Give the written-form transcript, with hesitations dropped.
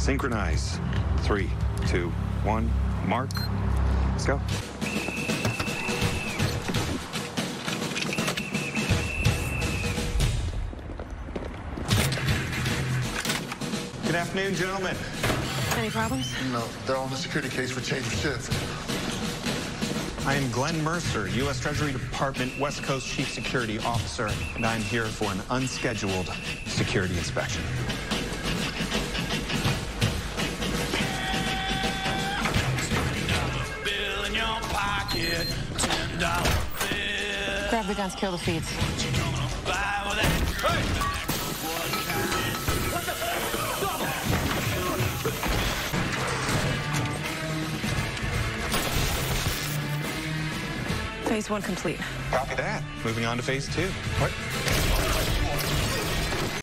Synchronize. 3, 2, 1, mark. Let's go. Good afternoon, gentlemen. Any problems? No, they're on the security case for change of shift. I am Glenn Mercer, U.S. Treasury Department West Coast Chief Security Officer, and I'm here for an unscheduled security inspection. Grab the guns, kill the feeds. Phase 1 complete. Copy that. Moving on to phase 2. What?